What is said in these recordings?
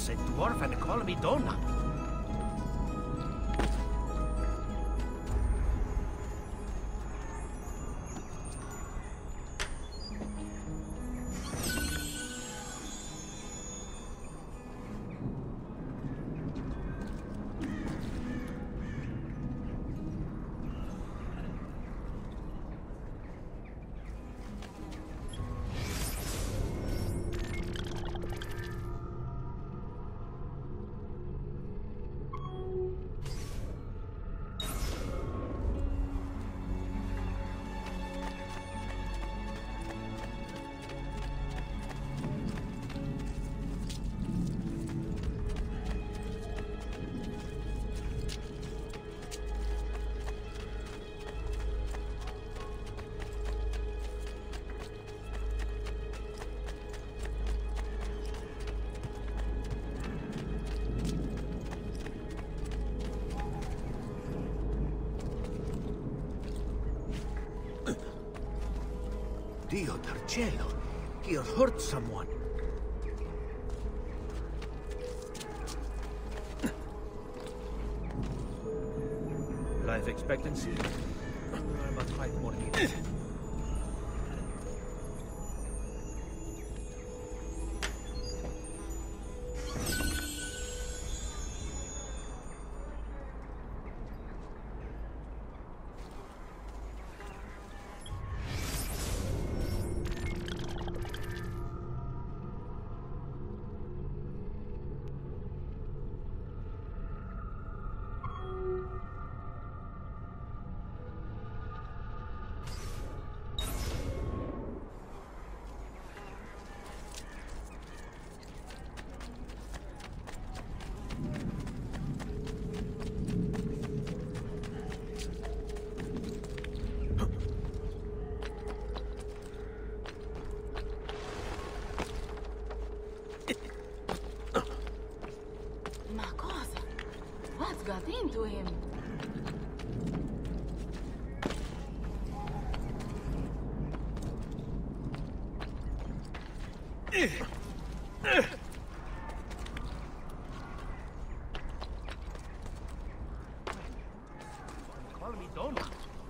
boss a dwarf and call me Donut. Dio del cielo, he hurt someone. Life expectancy? I must fight more needed. Got into him. Call me Donut.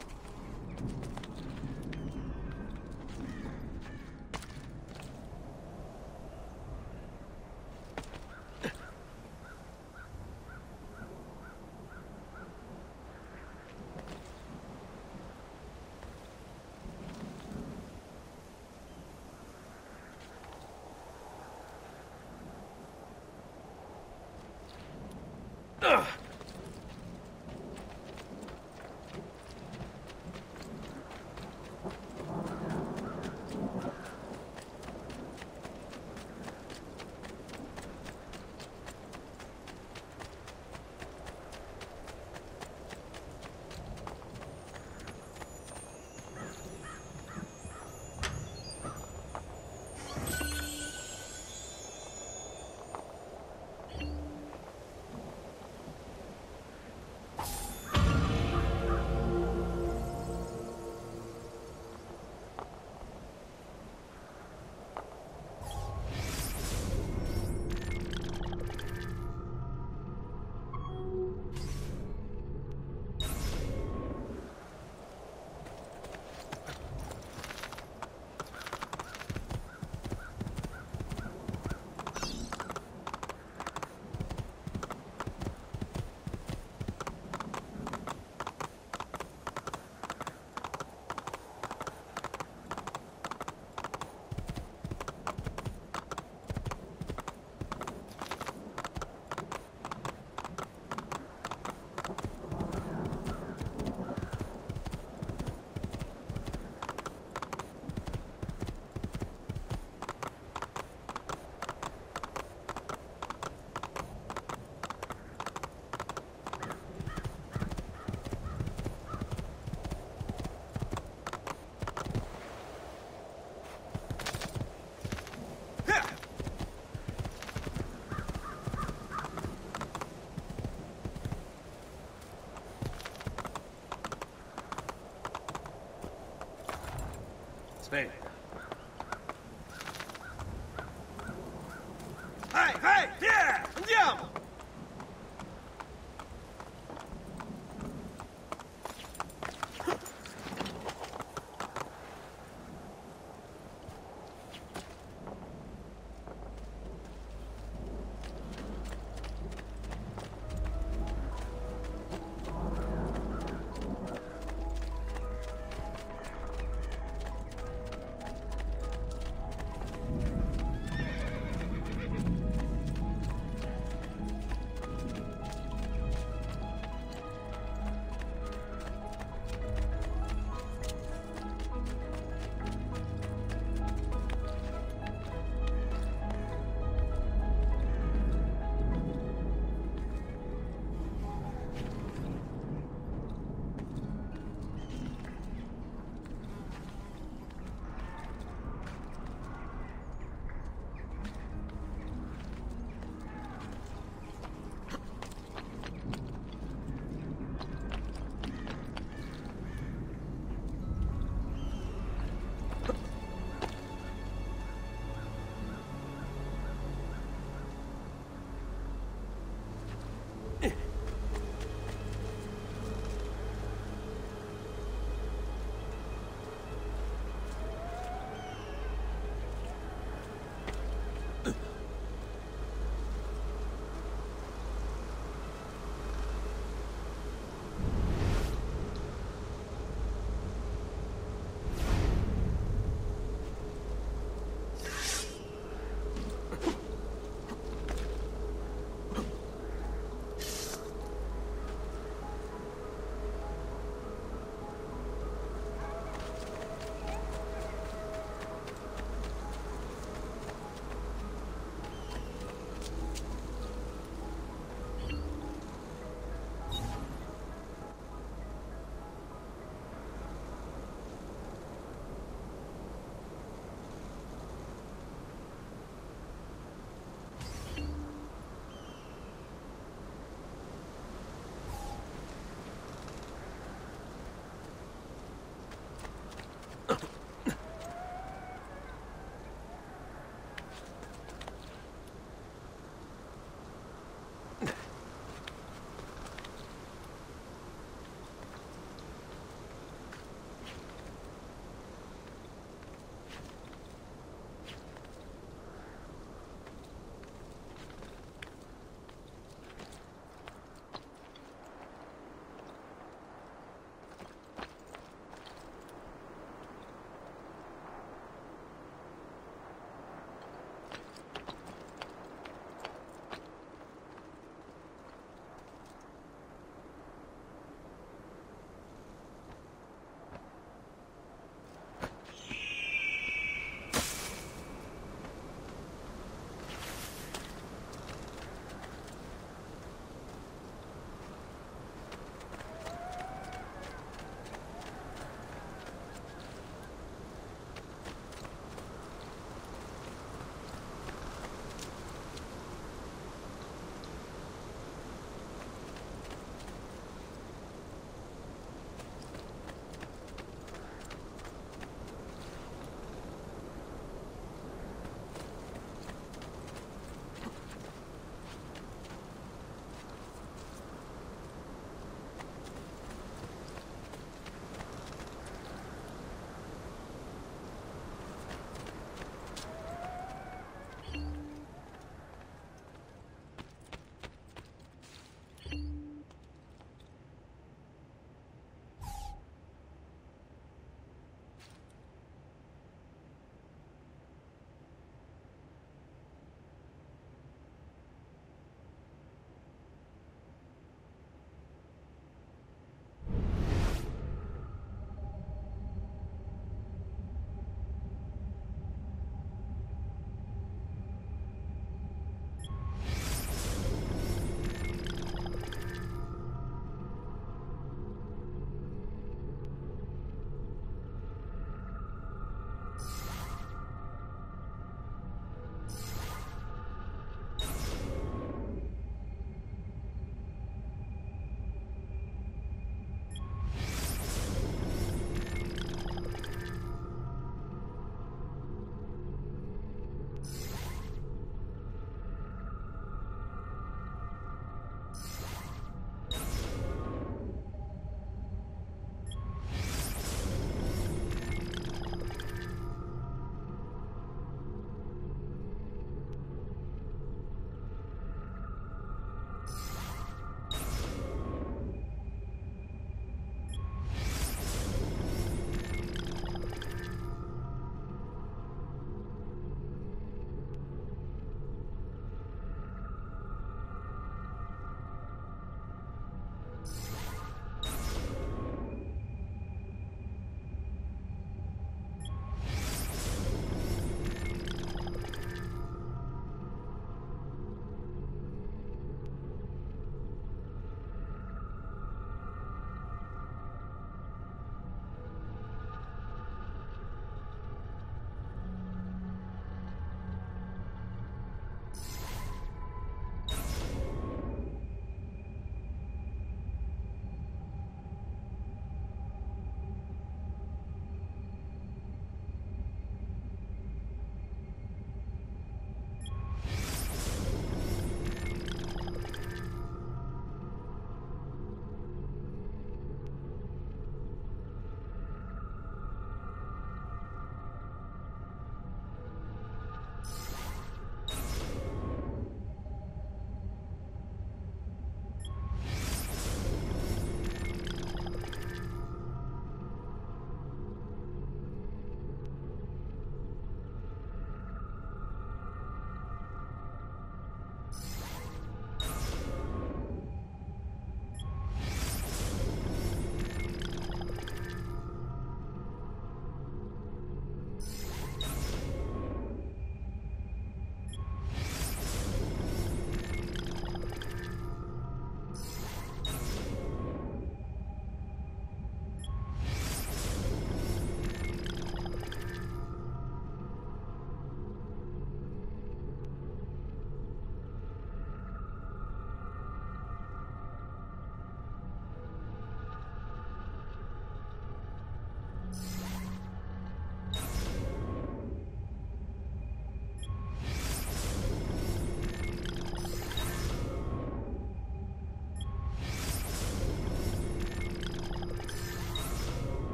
Spain. Hey, hey, yeah!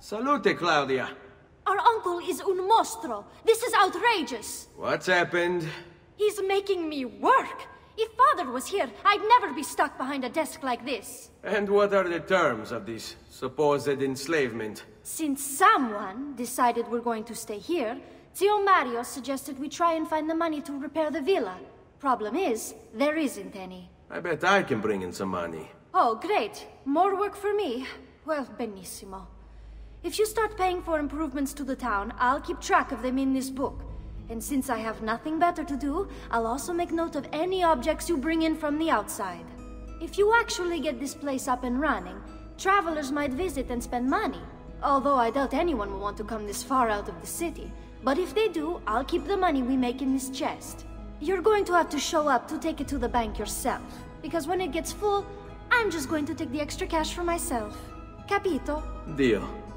Salute, Claudia. Our uncle is un mostro. This is outrageous. What's happened? He's making me work. If Father was here, I'd never be stuck behind a desk like this. And what are the terms of this supposed enslavement? Since someone decided we're going to stay here, Zio Mario suggested we try and find the money to repair the villa. Problem is, there isn't any. I bet I can bring in some money. Oh, great. More work for me. Well, benissimo. If you start paying for improvements to the town, I'll keep track of them in this book. And since I have nothing better to do, I'll also make note of any objects you bring in from the outside. If you actually get this place up and running, travelers might visit and spend money. Although I doubt anyone will want to come this far out of the city. But if they do, I'll keep the money we make in this chest. You're going to have to show up to take it to the bank yourself. Because when it gets full, I'm just going to take the extra cash for myself. Capito? Deal.